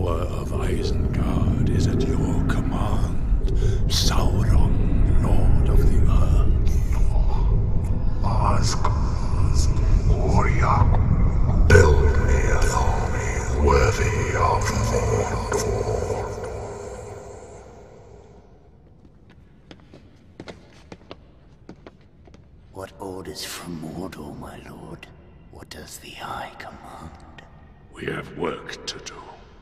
power of Isengard is at your command, Sauron, Lord of the Earth. Ask warrior, build me an army worthy of Mordor. What orders from Mordor, my lord? What does the High Command? We have work to do.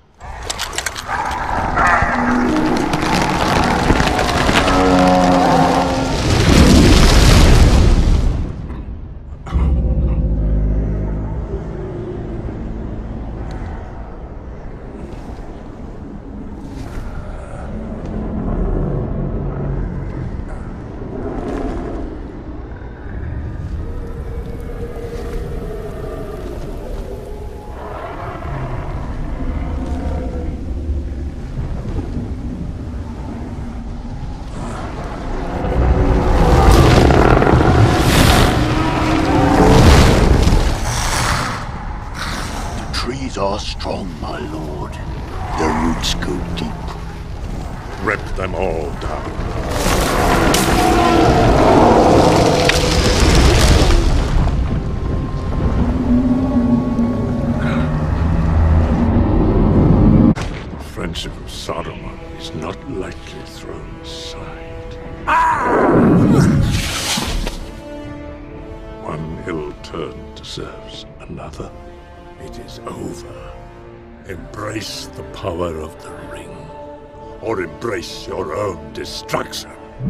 Trees are strong, my lord. Their roots go deep. Rip them all down. Friendship of Saruman is not lightly thrown aside. One ill turn deserves another. It is over. Embrace the power of the ring, or embrace your own destruction.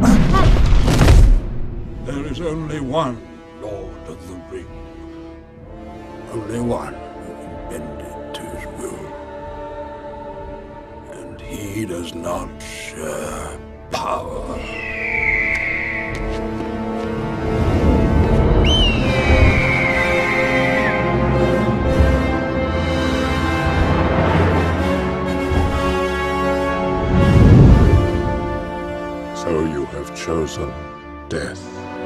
There is only one Lord of the Ring. Only one who can bend it to his will. And he does not share power. So you have chosen death.